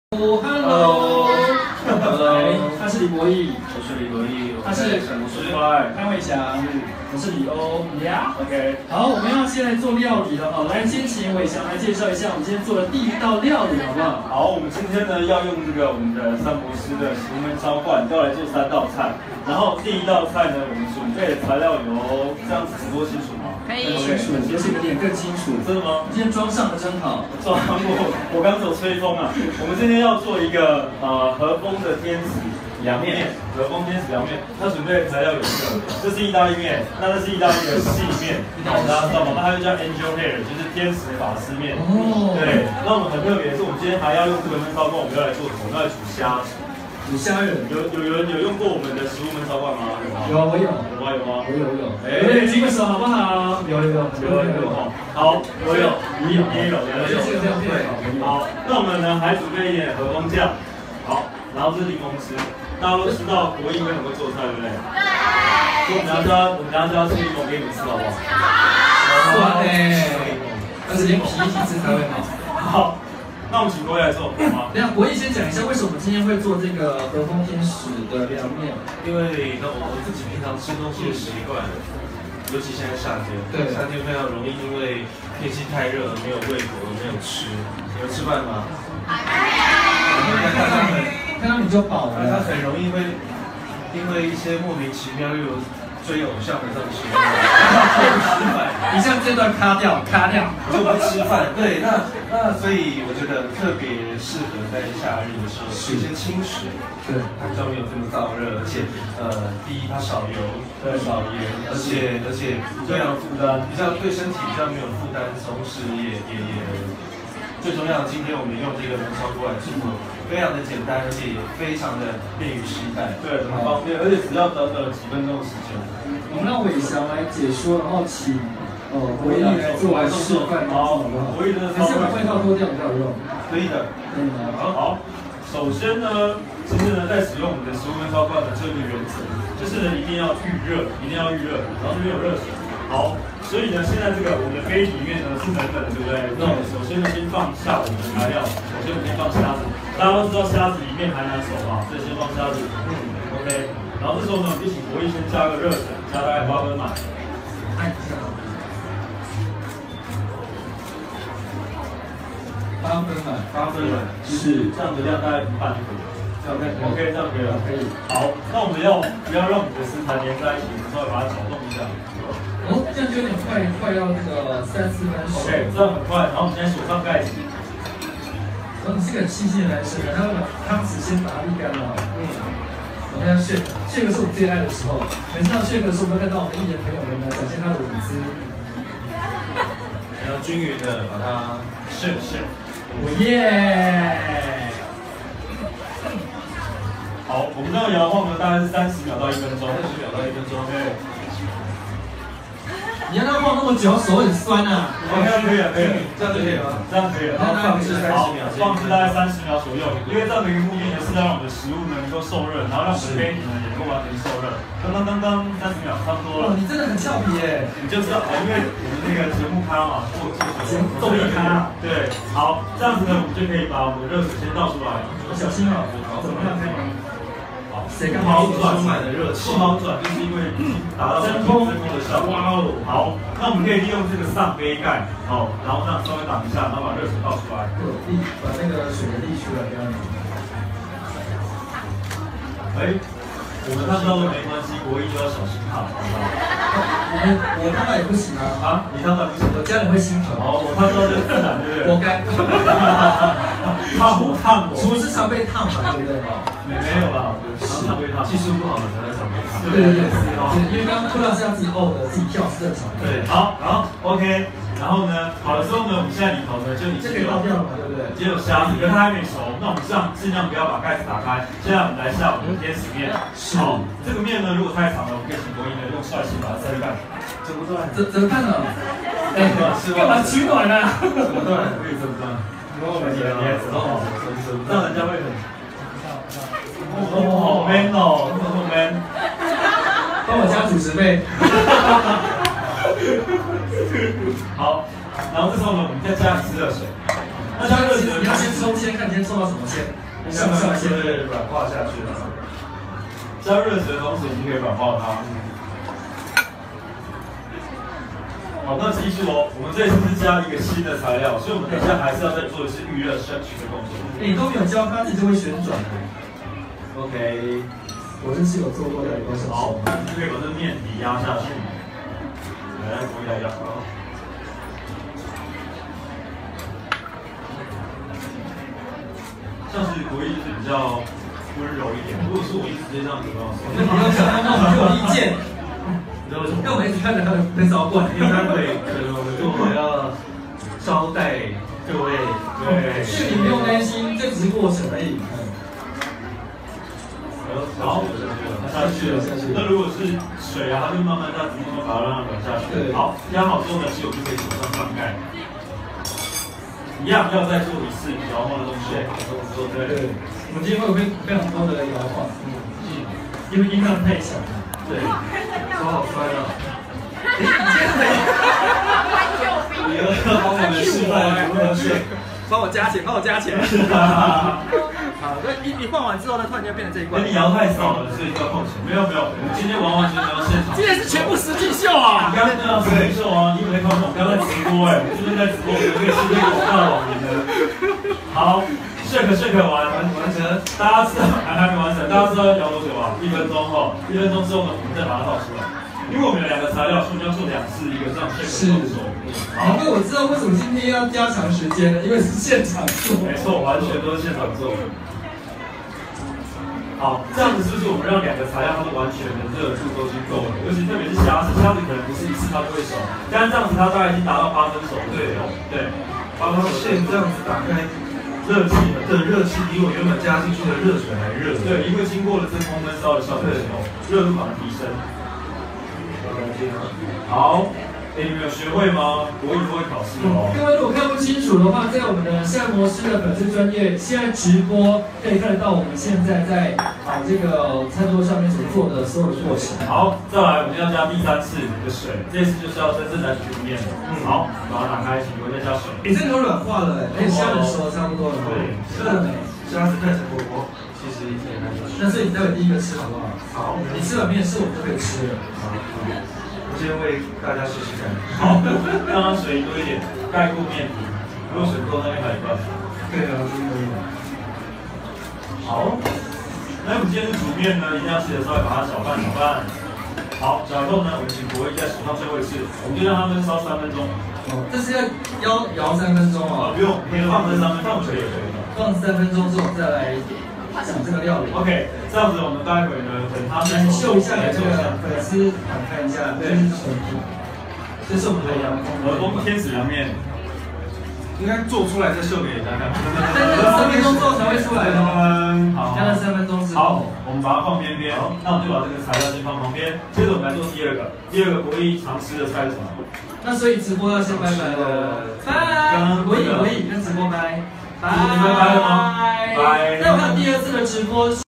Hello， 他是李博义， 我是李博义， 他是陈帅， 潘伟翔，我是李欧呀。OK， 好，我们要现在做料理了哦。来，先请伟翔来介绍一下我们今天做的第一道料理，好不好？ 好，我们今天呢要用这个我们的三博师的石门烧饭，要来做3道菜。然后第一道菜呢，我们准备的材料有这样子直播清楚吗？ 可以， 清楚，而且有点更清楚。 真的吗？ 今天妆上的真好， 我刚走吹风啊。我们今天要做一个和风的天使凉面，和风天使凉面。它准备的材料有这是意大利面，那是意大利的细面，大家知道吗？那它就叫 angel hair， 就是天使发丝面。哦。对，那我们很特别的是，我们今天还要用这个焖烧罐，我们要来做什么？我们要来煮虾子。 煮虾仁， 有人有用过我们的食物焖烧罐吗？有吗？ 有，我有。 有吗？ 我有。哎，举个手好不好？有。好，我有，你有，这样对。 好，那我们呢还准备一点和风酱，好，然后这是柠檬汁。大家都知道国英很会做菜，对不对？对。所以我们等下就要吃柠檬给你们吃，好不好？ 酸但是连皮一起吃才会好。 好。那我们请各位来做好吗？ 等下，国义先讲一下为什么我们今天会做这个和风天使的凉面。 因为我自己平常吃东西的习惯，尤其现在夏天，对，夏天非常容易因为天气太热没有胃口，没有吃。你们吃饭吗？ 看到你就饱了。 他很容易会因为一些莫名其妙又有追偶像的这种行为， 你像这段卡掉， 就不吃饭。对，那所以我觉得特别适合在夏日的时候吃一些轻食，对，它比较没有这么燥热，而且第一它少油，对，少盐，而且非常负担，比较对身体比较没有负担，同时也最重要的，今天我们用这个焖烧锅来制作，非常的简单，而且也非常的便于携带，对，很方便，而且只要短短几分钟的时间。 我们让伟翔来解说，然后请国义来做示范，好不好？ 国义的还是把外套脱掉比较有用。 可以的， 可以吗？ 好。首先呢，其实呢，在使用我们的食物焖烧罐的这个原则，就是呢一定要预热，然后这边有热水。好，所以呢，现在这个我们的杯里面呢是冷冷的，对不对？那我们首先呢先放下我们的材料，首先我们先放虾子，大家都知道虾子里面还难熟嘛，所以先放虾子。OK。然后这时候呢，我们就请国义先加个热水，加大概8分满。 按一下。8分满， 是这样的量大概1半就可以了。OK， 这样可以了。可以。好，那我们要不要让我们的食材连在一起？稍微把它搅动一下。 哦，这样就有点快要那个3、4分熟。OK， 这样很快。然后我们现在锁上盖子。 你是个细心的男生，他要把汤匙先把它沥干了。我们看谢哥是我最爱的时候，每次到谢哥的时候，我们看到我们艺人朋友们呢展现他的舞姿， 然后均匀的把它是， 耶！ 好，我们这个摇晃呢大概是30秒到1分钟，30秒到1分钟。对。 你让它晃那么久，手很酸啊。 OK， 可以了， 这样就可以了。 这样可以了。 然后放置30秒， 放置大概30秒左右，因为这样的一个目的呢是要让我们的食物呢能够受热，然后让我们的杯体呢也能够完全受热。刚30秒差不多了。 你真的很俏皮耶！ 你就知道，因为我们那个节目咖嘛，综艺咖。对，好，这样子呢，我们就可以把我们的热水先倒出来。 小心哦，怎么样开吗？ 谁刚好充满了热气， 不好转，就是因为达到真空的效果。哇哦，好，那我们可以利用这个上杯盖，好，然后这样稍微挡一下，然后把热水倒出来， 把那个水的沥出来，这样子。 我们烫到都没关系，国一就要小心烫，好不好？ 我烫到也不行啊！ 你烫到不行， 我家人会心疼。 哦，我烫到就自然，对不对？ 活该。 烫我， 厨师常被烫嘛，对不对？ 没有吧？常被烫， 技术不好的才在常被烫。 对，因为刚刚突然是要自己自己跳是正常的。 对，好，OK。然后呢，好了之后呢，我们现在里头呢就已经可以倒掉了嘛，对不对？ 已经有虾子，可是它还没熟，那我们尽量不要把盖子打开。现在我们来下我们的天使面。好，这个面呢如果太长了，我们可以请国英呢用帅气把它塞干。 怎么断？怎么看呢？干嘛取暖呢？ 怎么断？ 可以怎么断？ 你还知道？ 让人家会很。好 man 哦，这么 man。 帮我加主持费。 好，然后这时候呢，我们再加一次热水。 那加热时你要先抽签，看你先抽到什么签，上签会软化下去了。 加热时的同时，你可以软化它。好，那记住哦，我们这次是加一个新的材料，所以我们等一下还是要再做一次预热升取的动作。 你都没有教它，自己就会旋转的。 OK， 我这是有做过的，有手。 好，就可以把这面体压下去。来，我来压。像是国一就是比较温柔一点，如果是我一直接这样子的话， 那你要讲那我有意见。因为我们一直看着他的分烧罐， 因为他会可能我要招待各位，对， 是你不用担心，这只是过程而已。 好，下去了。那如果是水啊，它就慢慢这样子把它让它软下去。好，压好之后呢，其实我就可以手上翻盖。一样要再做一次摇晃的动作。对。 我们今天会有非常多的摇晃，因为音量太小了。对，手好酸啊！你要帮我们示范如何去，帮我加钱，帮我加钱。好，那一换完之后呢，突然间变成这一罐。 你摇太少了，所以要扣钱。没有，我们今天完全要现场。 今天是全部实境秀啊！ 你刚刚那样实境秀啊，你以为在看我刚才直播哎？我这边在直播，我可以是那个广大网民的。好。shake 完成，大家知道还没完成，大家知道要摇多久吧？1分钟哈，1分钟之后呢，我们再把它倒出来，因为我们有2个材料，所以要做2次一个这样 shake 的动作。 好，那我知道为什么今天要加长时间了，因为是现场做。 没错，完全都是现场做。好，这样子是不是我们让2个材料它们完全的热度都已经够了？尤其特别是虾子可能不是一次它就会熟，但是这样子它大概已经达到8分熟对，8分熟线这样子打开。热气的热气比我原本加进去的热水还热。 对，因为经过了真空闷烧的效果之后，热度反而提升。好，你们有学会吗？国一都会考试哦。 各位如果看不清楚的话，在我们的膳魔师的粉丝专页现在直播可以看得到我们现在在这个餐桌上面所做的所有的过程。 好，再来我们要加第3次的水，这次就是要真正来煮面了。好，把它打开，请各位再加水。 这个软化了哎，虾仁熟差不多了。 对， 是的没？ 虾子看起来我其实一天还那是你待会第一个吃好不好？ 好， 你吃完面是我们就可以吃了。 好，我先为大家试试看。 好，让它水多一点，盖过面皮。如果水不够，那边还有一半。 对啊，这个可以。 好，那我们今天的煮面呢，一定要记得稍微把它搅拌。好，搅动呢，我们请国一在手上最后一次，我们就让它焖烧3分钟。 哦，这是要摇3分钟哦。 不用，可以放3分钟，放水也可以。 放3分钟之后再来讲这个料理。 OK， 这样子我们待会呢，等它来秀一下给这个粉丝看一下，这是什么？这是我们的洋葱天使凉面。 应该做出来再秀给大家看。 3分钟之后才会出来的。 好， 加了3分钟之后。 好，我们把它放边边。那我们就把这个材料先放旁边。接着我们来做第2个。第2个国一常吃的菜是什么？ 那所以直播要先拜拜了。拜。国一跟直播拜。拜。 拜拜了吗？拜。 那我看第2次的直播。